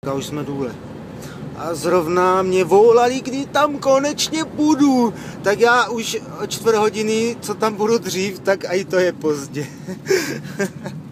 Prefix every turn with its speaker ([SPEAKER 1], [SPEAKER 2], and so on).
[SPEAKER 1] A už jsme důle. A zrovna mě volali, kdy tam konečně budu. Tak já už o 4 hodiny, co tam budu dřív, tak i to je pozdě.